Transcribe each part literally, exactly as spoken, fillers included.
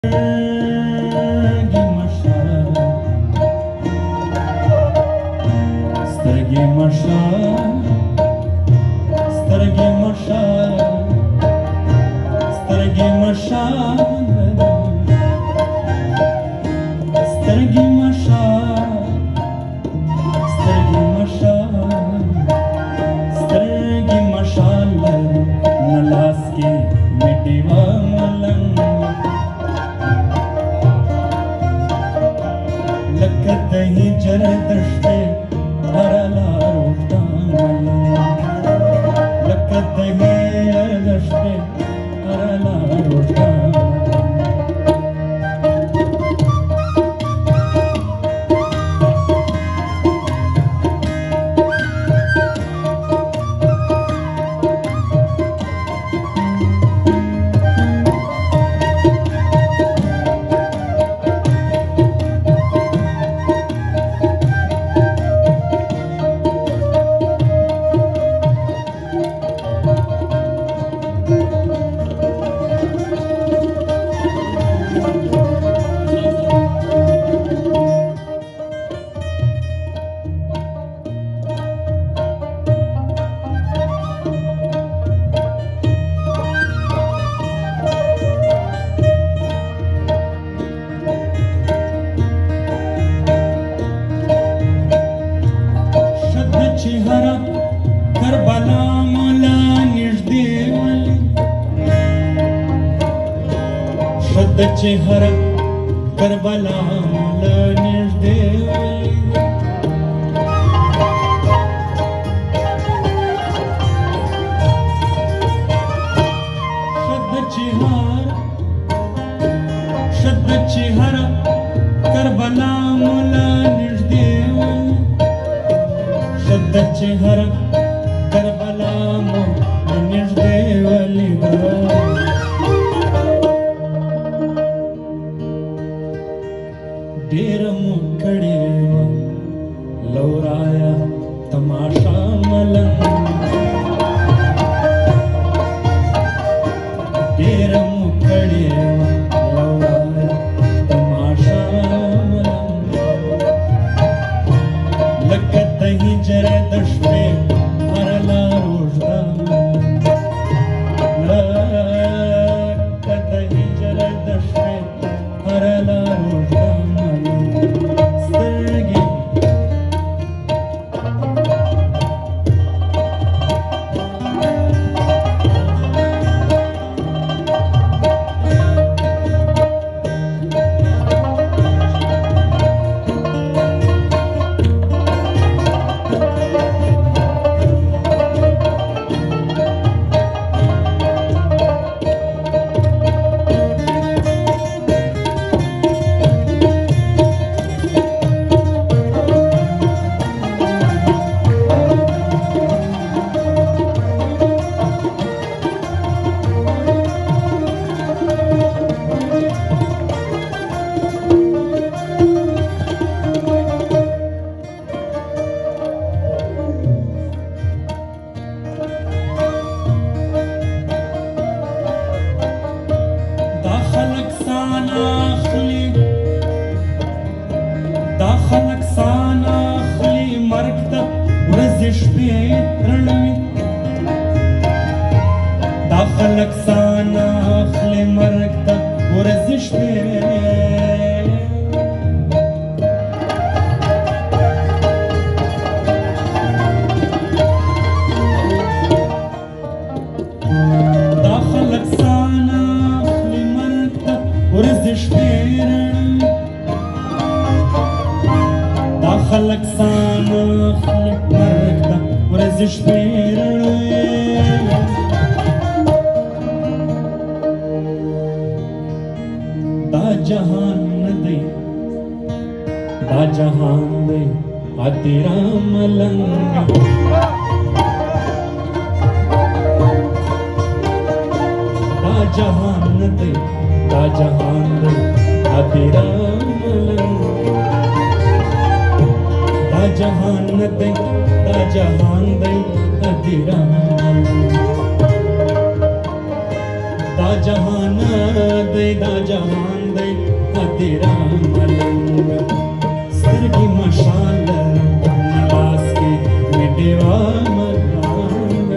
سترګې مشه سترګې مشه سترګې مشه سترګې مشه سترګې مشه سترګې مشه نه لاس کې مې ډیوه ملنګ لکه د هجر دشتې هر لار ورته لکه د هجر دشتې هر لار ورته کربلا مولا نږدې ولي شد چې هر کربلا مولا نږدې ولي شد چې هر شد چې هر کربلا مولا نږدې ولي شد چې هر کربلا مو نږدې ولیده ډېره مو کړې وه لورایه تماشا ملنګ ډېره مو کړې وه لورایه تماشا ملنګ لکه د هجر د شپې دا خلک سان اخلي مرګ ته ورځې شپې رڼوي دا خلک سان اخلي مرګ ته ورځې شپې دا خلک سان اخلي مرګ ته ورځې شپې خلق سان خلق مرګ ته ورځې شپې رڼوي دا جهان نه دی دا جهان دی اتیرا ملنګ دا جهان نه دی دا جهان دی اتیرا ملنګ دا جهان دی دا جهان دی ادیرا دا جهان دی دا جهان دی तेरा मलंग स्तरगी मशाल नलास के मिटेवा मलंग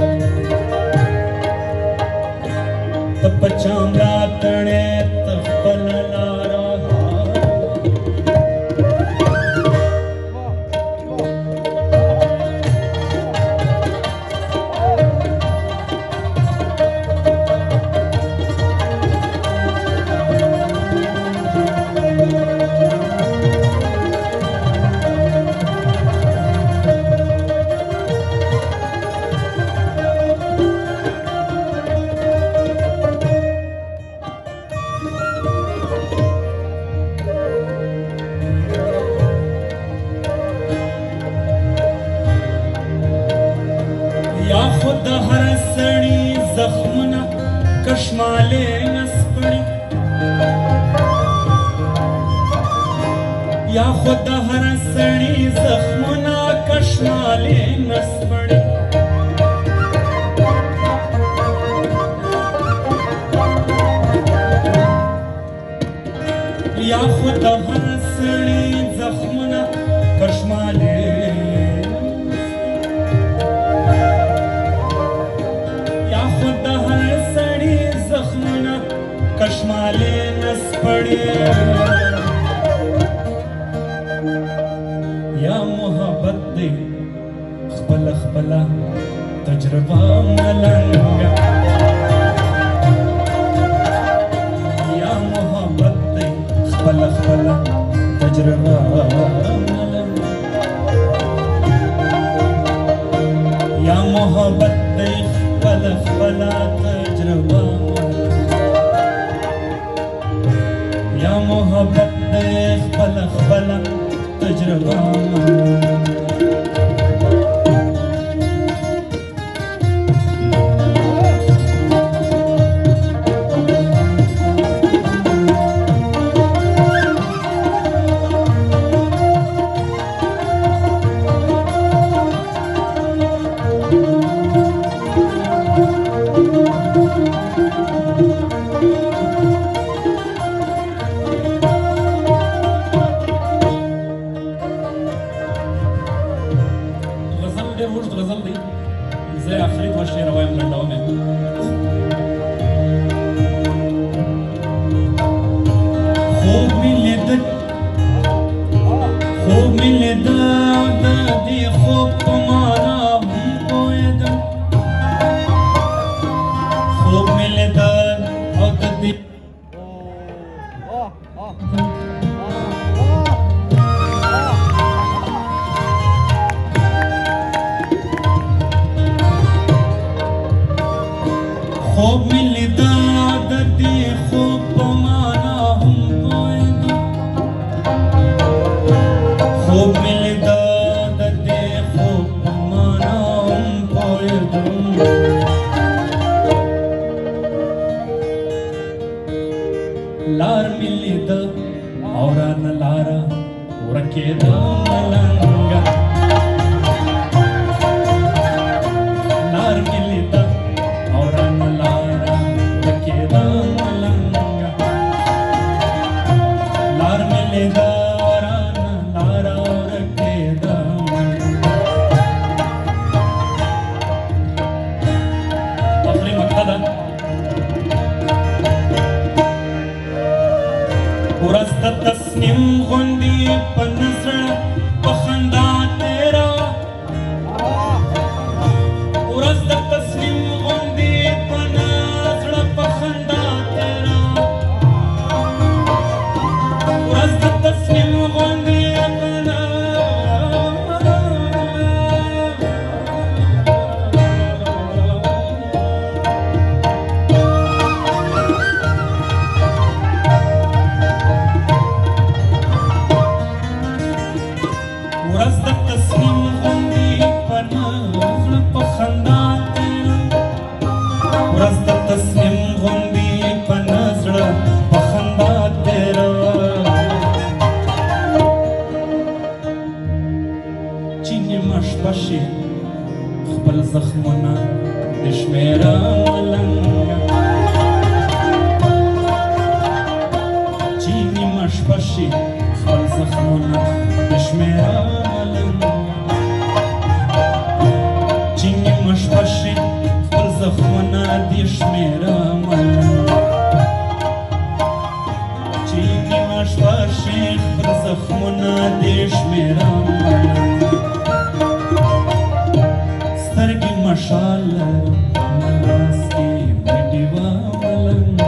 पचामला तणे तखपल یا خود د هر سړي زخمونه کشمالې نسپړي یا خود د هر سړي زخمونه کشمالې نسپړي یا خود د هر سړي زخمونه کشمالې کشمالې نسپړې یا محبت دی خپل خپله تجربه ملنګه یا محبت دی خپل خپله تجربه ملنګه یا محبت دی خپل خپله تجربه یا محبت دې خپل خپل تجربه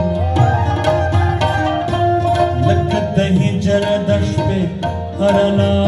हरला